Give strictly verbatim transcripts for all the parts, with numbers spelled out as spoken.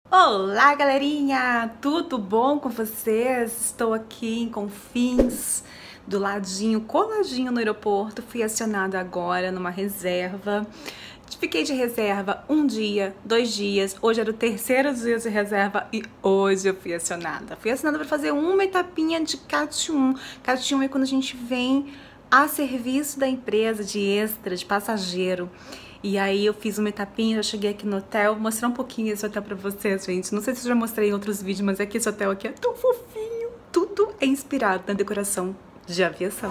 Olá, galerinha! Tudo bom com vocês? Estou aqui em Confins, do ladinho, coladinho no aeroporto. Fui acionada agora numa reserva. Fiquei de reserva um dia, dois dias. Hoje era o terceiro dia de reserva e hoje eu fui acionada. Fui acionada para fazer uma etapinha de CAT um. CAT um é quando a gente vem a serviço da empresa de extra, de passageiro. E aí eu fiz uma etapinha, já cheguei aqui no hotel, vou mostrar um pouquinho esse hotel pra vocês, gente. Não sei se eu já mostrei em outros vídeos, mas é que esse hotel aqui é tão fofinho. Tudo é inspirado na decoração de aviação.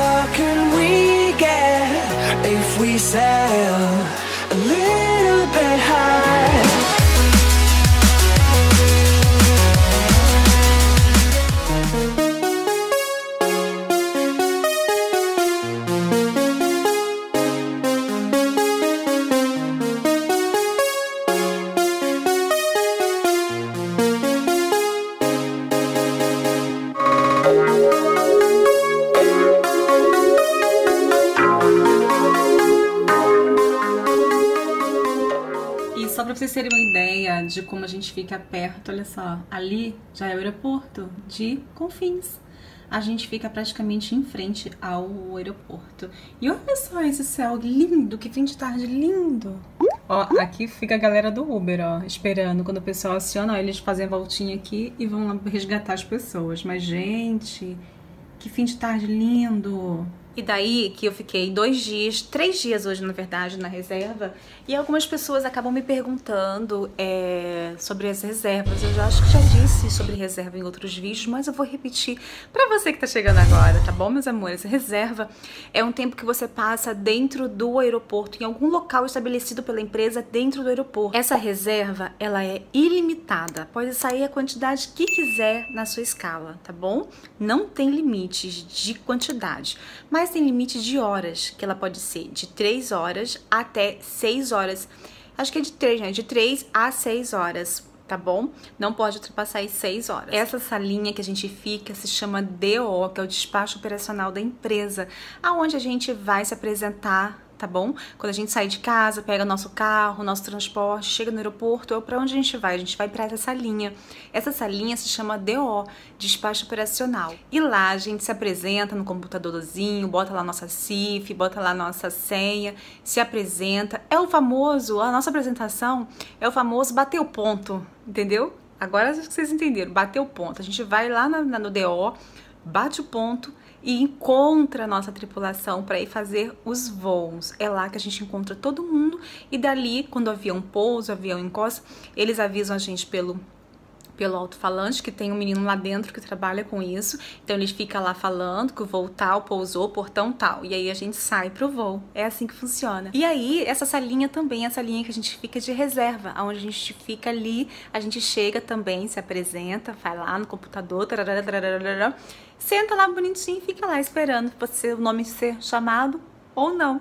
Só para vocês terem uma ideia de como a gente fica perto, olha só, ali já é o aeroporto de Confins. A gente fica praticamente em frente ao aeroporto. E olha só esse céu lindo, que fim de tarde lindo. Ó, aqui fica a galera do Uber, ó, esperando. Quando o pessoal aciona, ó, eles fazem a voltinha aqui e vão lá resgatar as pessoas. Mas, gente, que fim de tarde lindo. E daí que eu fiquei dois dias, três dias hoje, na verdade, na reserva. E algumas pessoas acabam me perguntando é, sobre as reservas. Eu já acho que já disse sobre reserva em outros vídeos, mas eu vou repetir pra você que tá chegando agora, tá bom, meus amores? Reserva é um tempo que você passa dentro do aeroporto, em algum local estabelecido pela empresa dentro do aeroporto. Essa reserva, ela é ilimitada. Pode sair a quantidade que quiser na sua escala, tá bom? Não tem limites de quantidade, mas tem limite de horas, que ela pode ser de três horas até seis horas. Acho que é de três, né? De três a seis horas, tá bom? Não pode ultrapassar as seis horas. Essa salinha que a gente fica se chama D O, que é o despacho operacional da empresa, aonde a gente vai se apresentar, tá bom? Quando a gente sai de casa, pega nosso carro, nosso transporte, chega no aeroporto, ou para onde a gente vai? A gente vai para essa salinha. Essa salinha se chama D O, despacho operacional. E lá a gente se apresenta no computadorzinho, bota lá nossa C I F, bota lá nossa senha, se apresenta. É o famoso, a nossa apresentação é o famoso bater o ponto, entendeu? Agora acho que vocês entenderam, bater o ponto. A gente vai lá na, na, no D O, bate o ponto e encontra a nossa tripulação para ir fazer os voos. É lá que a gente encontra todo mundo e dali, quando o avião pousa, o avião encosta, eles avisam a gente pelo pelo alto-falante, que tem um menino lá dentro que trabalha com isso. Então ele fica lá falando que o voo tal, pousou, portão tal. E aí a gente sai pro voo. É assim que funciona. E aí, essa salinha também, essa linha que a gente fica de reserva, onde a gente fica ali, a gente chega também, se apresenta, vai lá no computador, tararara, tararara, senta lá bonitinho e fica lá esperando você, o nome ser chamado ou não.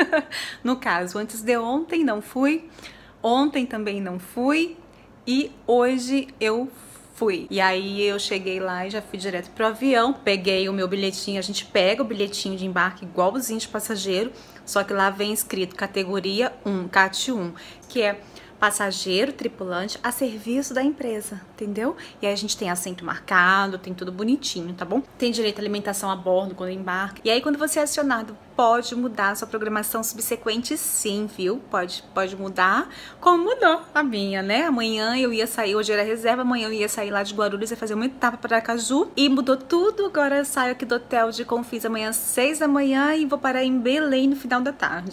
No caso, antes de ontem não fui, ontem também não fui, e hoje eu fui. E aí eu cheguei lá e já fui direto pro avião, peguei o meu bilhetinho, a gente pega o bilhetinho de embarque igualzinho de passageiro, só que lá vem escrito categoria um, CAT um, que é passageiro, tripulante, a serviço da empresa, entendeu? E aí a gente tem assento marcado, tem tudo bonitinho, tá bom? Tem direito à alimentação a bordo quando embarca. E aí quando você é acionado, pode mudar a sua programação subsequente sim, viu? Pode, pode mudar, como mudou a minha, né? Amanhã eu ia sair, hoje era reserva, amanhã eu ia sair lá de Guarulhos e fazer uma etapa para Aracaju. E mudou tudo, agora eu saio aqui do hotel de Confins amanhã às seis da manhã e vou parar em Belém no final da tarde.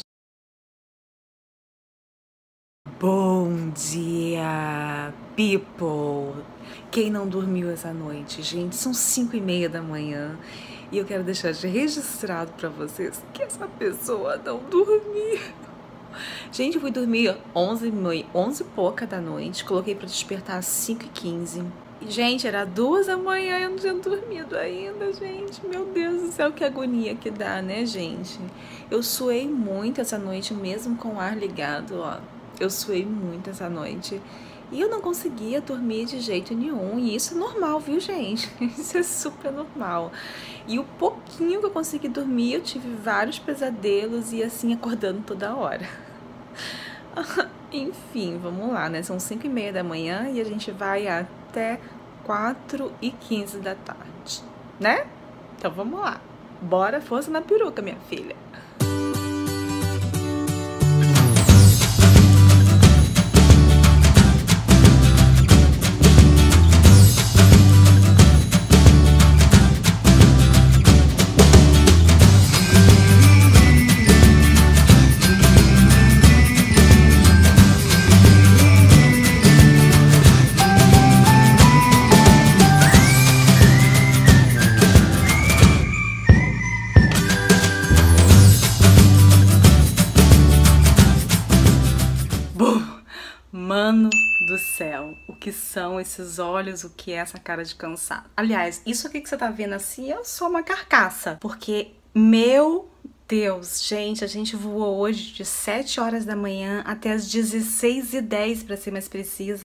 Bom dia, people! Quem não dormiu essa noite, gente? São cinco e meia da manhã e eu quero deixar registrado pra vocês que essa pessoa não dormiu. Gente, eu fui dormir onze, onze e pouca da noite, coloquei pra despertar às cinco e quinze. Gente, era duas da manhã e eu não tinha dormido ainda, gente. Meu Deus do céu, que agonia que dá, né, gente? Eu suei muito essa noite, mesmo com o ar ligado, ó. Eu suei muito essa noite e eu não conseguia dormir de jeito nenhum. E isso é normal, viu, gente? Isso é super normal. E o pouquinho que eu consegui dormir, eu tive vários pesadelos e assim, acordando toda hora. Enfim, vamos lá, né? São cinco e meia da manhã e a gente vai até quatro e quinze da tarde, né? Então vamos lá. Bora, força na peruca, minha filha. Mano do céu, o que são esses olhos, o que é essa cara de cansado? Aliás, isso aqui que você tá vendo assim é só uma carcaça, porque, meu Deus, gente, a gente voou hoje de sete horas da manhã até as dezesseis e dez, pra ser mais precisa.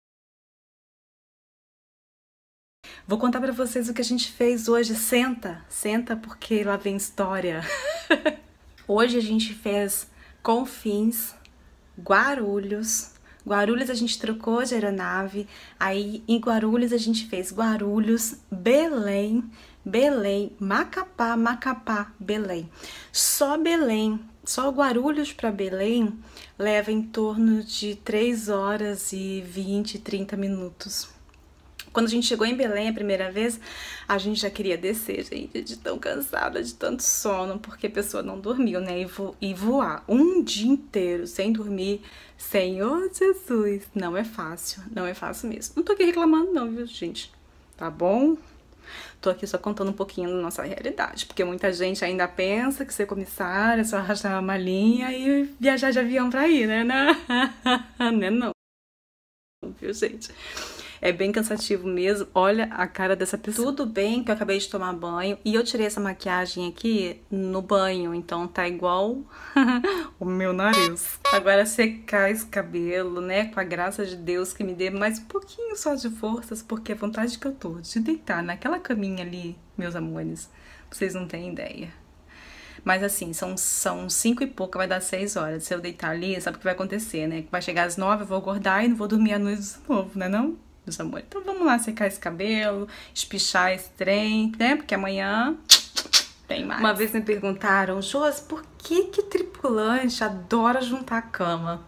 Vou contar pra vocês o que a gente fez hoje. Senta, senta porque lá vem história. Hoje a gente fez Confins, Guarulhos. Guarulhos a gente trocou de aeronave, aí em Guarulhos a gente fez Guarulhos, Belém, Belém, Macapá, Macapá, Belém. Só Belém, só Guarulhos para Belém leva em torno de três horas e vinte, trinta minutos. Quando a gente chegou em Belém a primeira vez, a gente já queria descer, gente, de tão cansada, de tanto sono, porque a pessoa não dormiu, né? E, vo e voar um dia inteiro sem dormir, Senhor Jesus, não é fácil, não é fácil mesmo. Não tô aqui reclamando não, viu, gente? Tá bom? Tô aqui só contando um pouquinho da nossa realidade, porque muita gente ainda pensa que ser comissária é só arrastar uma malinha e viajar de avião pra ir, né? Não é não, viu, gente? É bem cansativo mesmo. Olha a cara dessa pessoa. Tudo bem que eu acabei de tomar banho e eu tirei essa maquiagem aqui no banho, então tá igual o meu nariz. Agora secar esse cabelo, né, com a graça de Deus que me dê mais um pouquinho só de forças, porque a vontade que eu tô de deitar naquela caminha ali, meus amores, vocês não têm ideia. Mas assim, são, são cinco e pouca, vai dar seis horas. Se eu deitar ali, sabe o que vai acontecer, né? Que vai chegar às nove, eu vou acordar e não vou dormir à noite de novo, né não? Meus amores. Então vamos lá secar esse cabelo, espichar esse trem, né? Porque amanhã tem mais. Uma vez me perguntaram, Josi, por que que tripulante adora juntar a cama?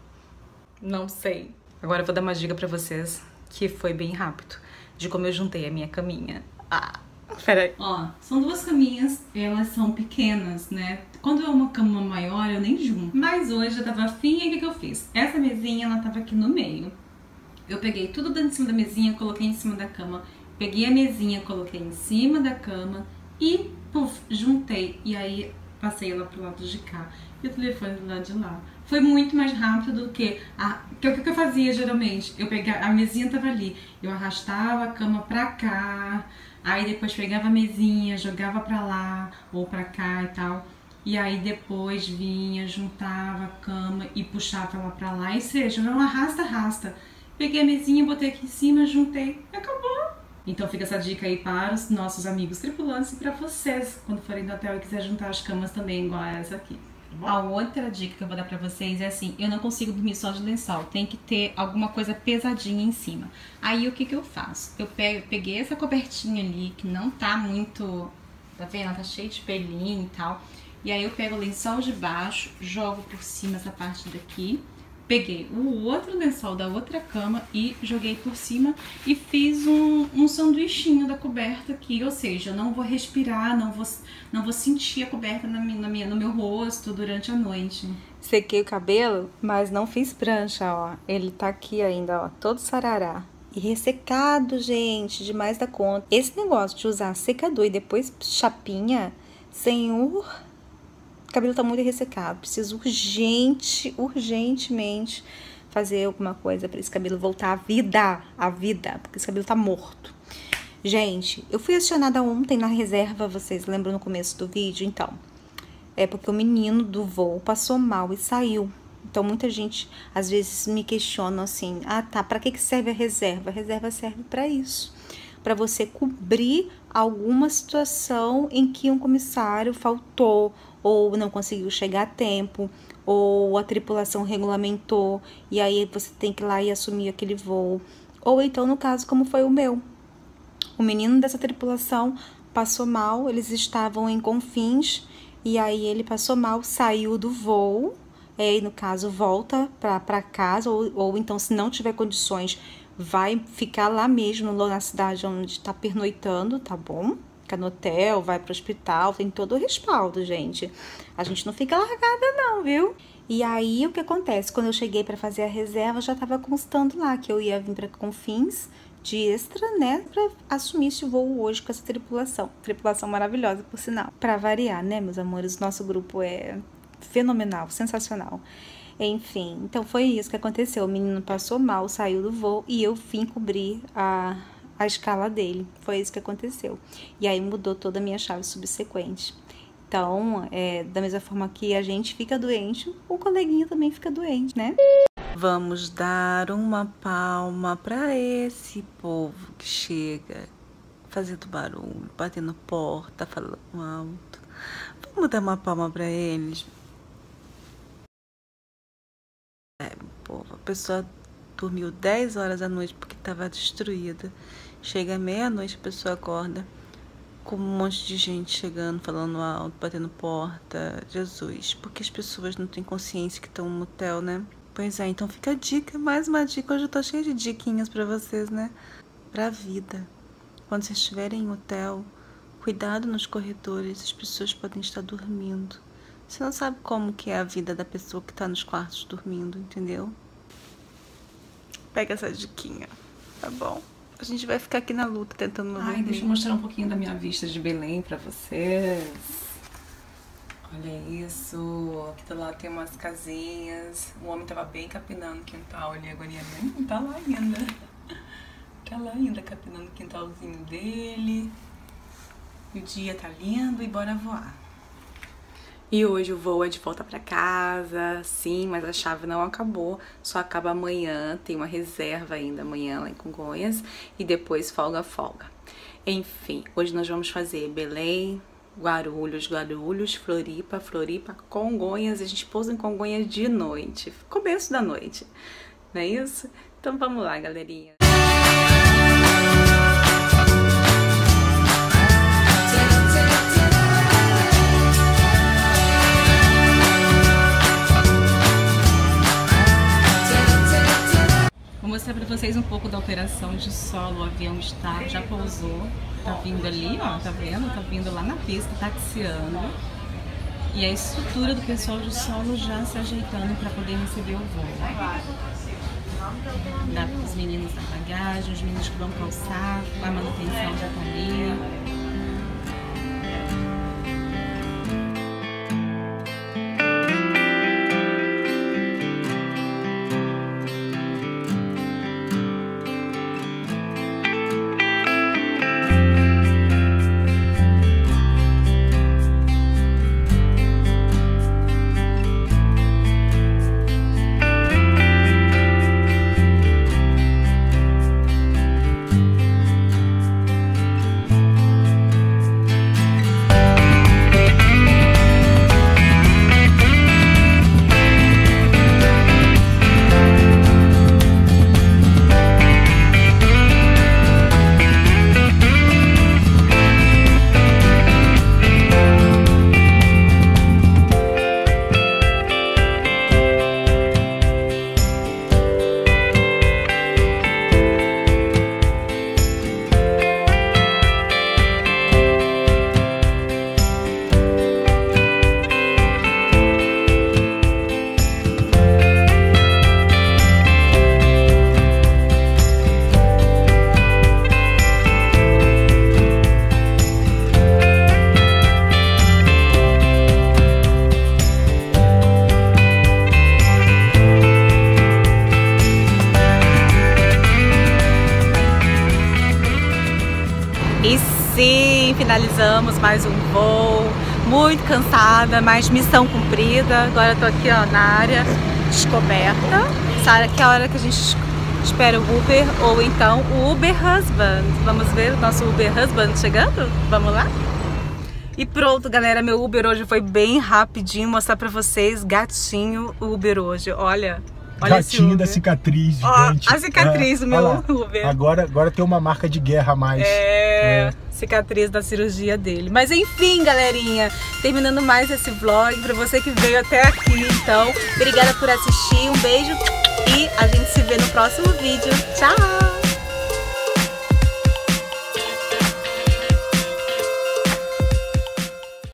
Não sei. Agora eu vou dar uma dica pra vocês, que foi bem rápido, de como eu juntei a minha caminha. Ah, peraí. Ó, são duas caminhas, elas são pequenas, né? Quando é uma cama maior, eu nem junto. Mas hoje eu tava afim e o que que eu fiz? Essa mesinha, ela tava aqui no meio. Eu peguei tudo dentro de cima da mesinha, coloquei em cima da cama. Peguei a mesinha, coloquei em cima da cama e, puf, juntei. E aí, passei ela pro lado de cá e o telefone do lado de lá. Foi muito mais rápido do que... A, que o que eu fazia, geralmente? Eu pegava, a mesinha tava ali. Eu arrastava a cama pra cá. Aí, depois pegava a mesinha, jogava pra lá ou pra cá e tal. E aí, depois vinha, juntava a cama e puxava ela pra lá. E seja, não arrasta, arrasta. Peguei a mesinha, botei aqui em cima, juntei e acabou. Então fica essa dica aí para os nossos amigos tripulantes e para vocês, quando forem do hotel e quiser juntar as camas também, igual a essa aqui. A outra dica que eu vou dar pra vocês é assim, eu não consigo dormir só de lençol, tem que ter alguma coisa pesadinha em cima. Aí o que que eu faço? Eu pego, peguei essa cobertinha ali, que não tá muito, tá vendo? Ela tá cheia de pelinho e tal. E aí eu pego o lençol de baixo, jogo por cima essa parte daqui. Peguei o outro lençol da outra cama e joguei por cima e fiz um, um sanduichinho da coberta aqui, ou seja, eu não vou respirar, não vou, não vou sentir a coberta na minha, na minha, no meu rosto durante a noite. Sequei o cabelo, mas não fiz prancha, ó. Ele tá aqui ainda, ó, todo sarará. E ressecado, gente, demais da conta. Esse negócio de usar secador e depois chapinha, senhor... O cabelo tá muito ressecado, preciso urgente, urgentemente fazer alguma coisa para esse cabelo voltar à vida, à vida, porque esse cabelo tá morto. Gente, eu fui acionada ontem na reserva, vocês lembram no começo do vídeo? Então, é porque o menino do voo passou mal e saiu. Então, muita gente, às vezes, me questiona assim, ah, tá, pra que que serve a reserva? A reserva serve para isso, para você cobrir alguma situação em que um comissário faltou, ou não conseguiu chegar a tempo, ou a tripulação regulamentou e aí você tem que ir lá e assumir aquele voo. Ou então, no caso, como foi o meu. O menino dessa tripulação passou mal, eles estavam em Confins, e aí ele passou mal, saiu do voo, e no caso volta para casa, ou, ou então, se não tiver condições, vai ficar lá mesmo, lá na cidade onde está pernoitando, tá bom? Fica no hotel, vai pro hospital, tem todo o respaldo, gente. A gente não fica largada não, viu? E aí, o que acontece? Quando eu cheguei para fazer a reserva, já estava constando lá que eu ia vir para Confins de extra, né? Para assumir esse voo hoje com essa tripulação. Tripulação maravilhosa, por sinal. Para variar, né, meus amores? Nosso grupo é fenomenal, sensacional. Enfim, então foi isso que aconteceu. O menino passou mal, saiu do voo e eu vim cobrir a... a escala dele. Foi isso que aconteceu. E aí mudou toda a minha chave subsequente. Então, é, da mesma forma que a gente fica doente, o coleguinha também fica doente, né? Vamos dar uma palma para esse povo que chega fazendo barulho, batendo porta, falando alto. Vamos dar uma palma para eles. É, povo, a pessoa dormiu dez horas da noite porque estava destruída. Chega meia-noite, a pessoa acorda com um monte de gente chegando, falando alto, batendo porta. Jesus, porque as pessoas não têm consciência que estão no motel, né? Pois é, então fica a dica, mais uma dica. Hoje eu tô cheia de diquinhas pra vocês, né? Pra vida. Quando vocês estiverem em hotel, cuidado nos corredores, as pessoas podem estar dormindo. Você não sabe como que é a vida da pessoa que tá nos quartos dormindo, entendeu? Pega essa diquinha, tá bom? A gente vai ficar aqui na luta tentando não dormir. Ai, deixa eu mostrar um pouquinho da minha vista de Belém pra vocês. Olha isso. Aqui do lado tem umas casinhas. O homem tava bem capinando o quintal ali. Agora nem tá lá ainda. Tá lá ainda capinando o quintalzinho dele. E o dia tá lindo e bora voar. E hoje o voo é de volta pra casa, sim, mas a chave não acabou, só acaba amanhã, tem uma reserva ainda amanhã lá em Congonhas, e depois folga, folga. Enfim, hoje nós vamos fazer Belém, Guarulhos, Guarulhos, Floripa, Floripa, Congonhas, a gente pousa em Congonhas de noite, começo da noite, não é isso? Então vamos lá, galerinha. Vou mostrar pra vocês um pouco da operação de solo. O avião está, já pousou, tá vindo ali, ó, tá vendo? Tá vindo lá na pista, taxiando. E a estrutura do pessoal de solo já se ajeitando para poder receber o voo. Dá para os meninos da bagagem, os meninos que vão calçar, a manutenção já tá ali. Sim, finalizamos mais um voo, muito cansada, mas missão cumprida. Agora eu tô aqui, ó, na área descoberta. Sabe que é a hora que a gente espera o Uber ou então o Uber Husband. Vamos ver o nosso Uber Husband chegando? Vamos lá? E pronto, galera, meu Uber hoje foi bem rapidinho, mostrar pra vocês, gatinho Uber hoje, olha. Olha gatinho da cicatriz, gente. Ó, a cicatriz é, do meu Uber. Agora, agora tem uma marca de guerra a mais. É, é, cicatriz da cirurgia dele. Mas enfim, galerinha, terminando mais esse vlog, pra você que veio até aqui, então, obrigada por assistir, um beijo e a gente se vê no próximo vídeo. Tchau!